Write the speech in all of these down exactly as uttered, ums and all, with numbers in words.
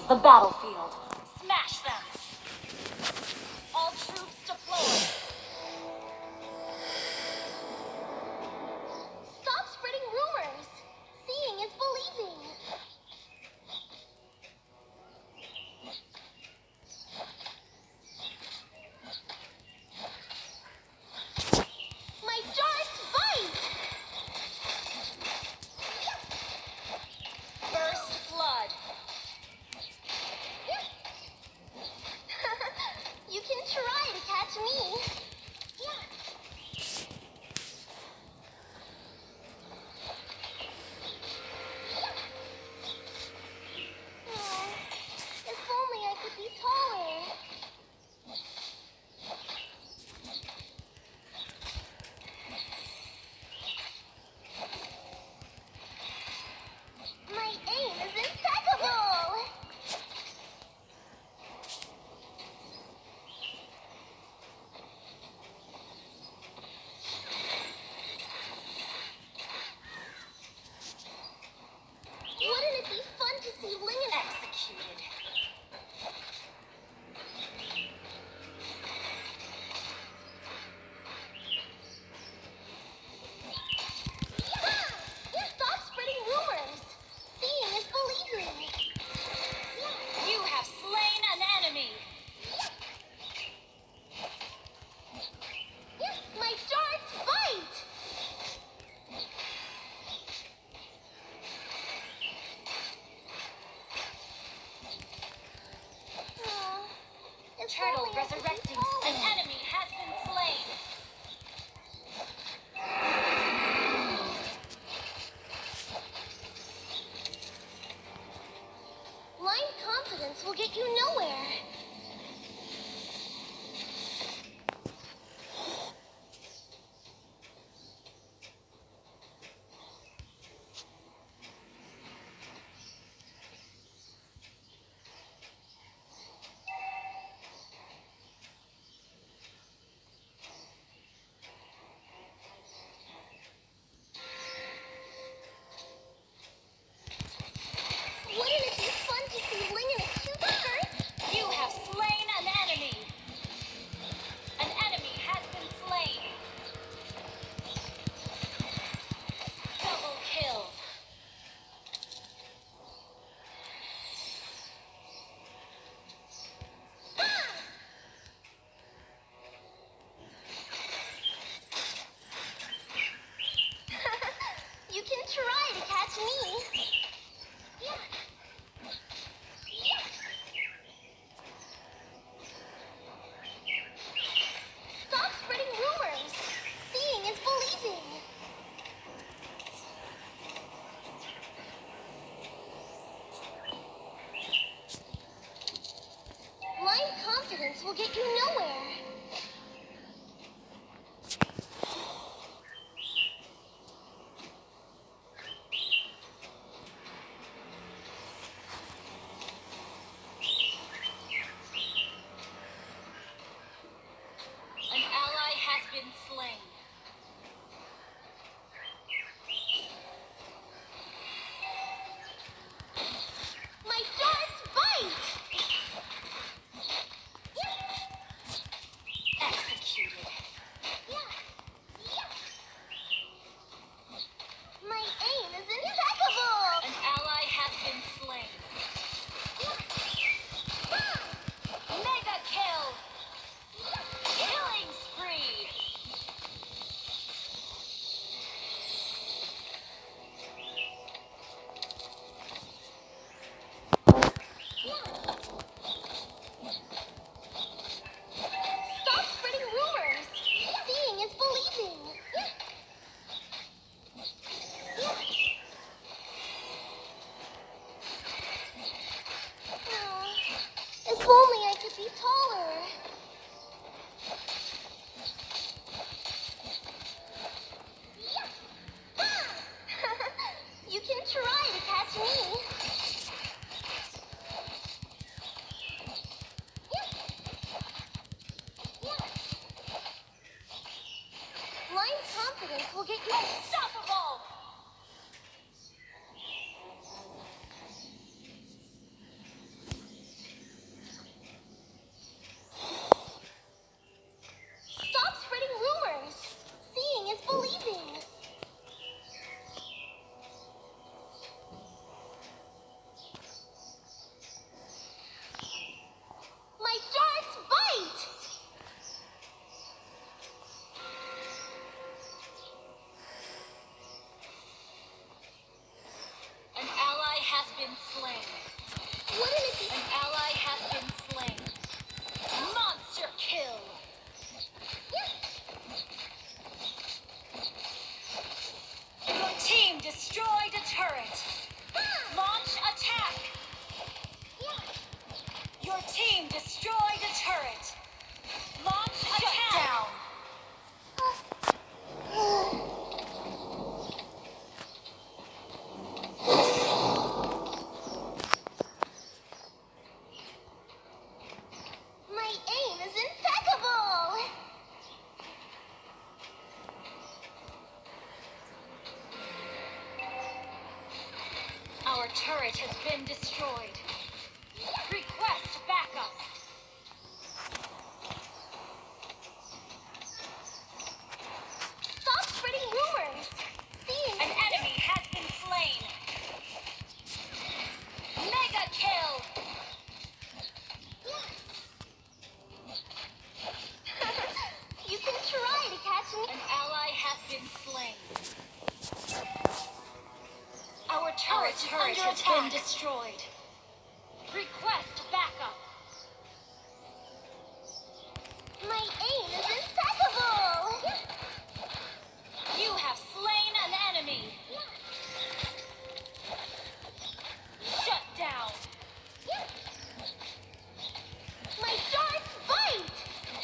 the battlefield. Smash them! All troops deployed. Stop spreading rumors. Seeing is believing. My darts bite! First blood. You can try to catch me. Oh, if only I could be taller. My aim is impeccable! Wouldn't it be fun to see Lingen Executed. Stop spreading rumors! Seeing is believing! You have slain an enemy. My darts bite! Oh, if Turtle only I could be resurrecting. taller. An enemy has been slain. Blind confidence will get you nowhere. Wouldn't it be fun to see Ling in a cute skirt? You have slain an enemy. An enemy has been slain. Double kill. You can try to catch me. Stop spreading rumors. Seeing is believing. Blind confidence will get you nowhere. An ally has been slain. My darts bite! Executed. My aim is impeccable! An ally has been slain. Mega kill. Killing spree. Stop spreading rumors! Seeing is believing! Oh, if only I could be taller! You can try to catch me! Blind confidence will get you Unstoppable. Our turret has been destroyed. Request backup. Stop spreading rumors. Seeing An enemy has been slain. Mega kill. You can try to catch me. An ally has been slain. Our turret, turret has been destroyed. Request backup. My aim is impeccable. You have slain an enemy. Shut down. My darts bite.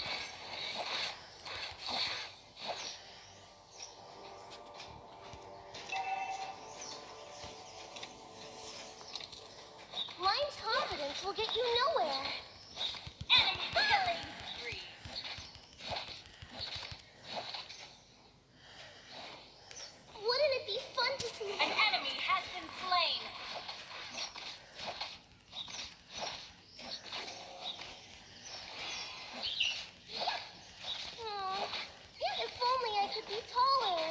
Blind confidence will get you nowhere. Enemy killing spree. Wouldn't it be fun to see? An enemy has been slain. Hmm. If only I could be taller.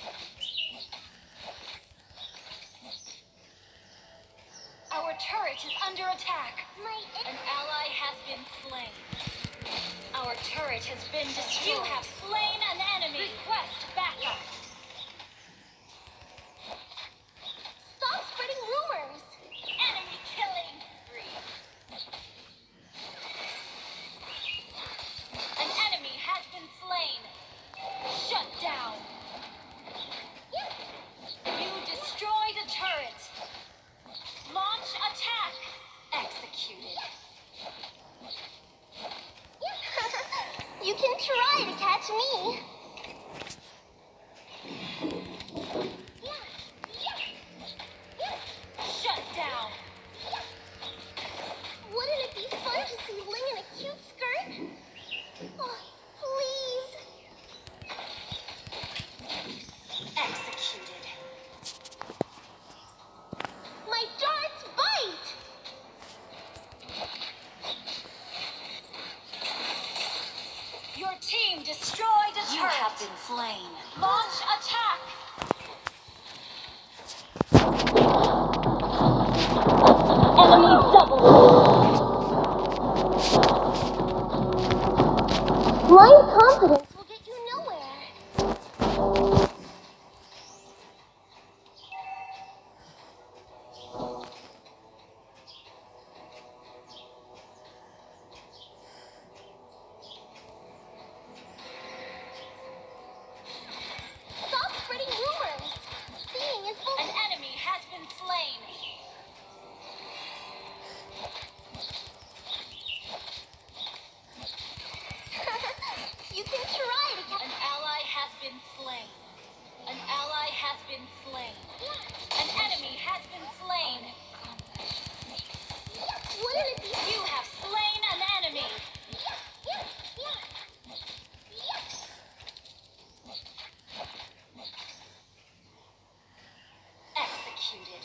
Our turret is under attack. My An ally has been slain. Our turret has been destroyed. You have slain an enemy. Request backup. Stop spreading rumors. Enemy killing spree. An enemy has been slain. Shut down. You destroyed a turret. Launch attack. Executed. You can try to catch me. Shut down. Wouldn't it be fun to see Ling in a cute skirt? Oh, please. Executed. My darts bite. Your team destroyed a turret. You have been slain. Launch attack. Enemy double. Blind confidence will get you nowhere. Stop spreading rumors. Seeing is An believing. enemy has been slain. You can try to catch. An ally has been slain. An ally has been slain. An enemy has been slain. Wouldn't it be? You have slain an enemy. Executed.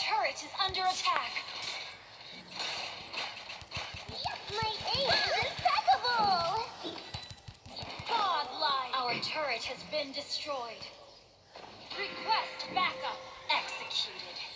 turret is under attack. My aim is impeccable! Godlike. Our turret has been destroyed. Request backup. Executed.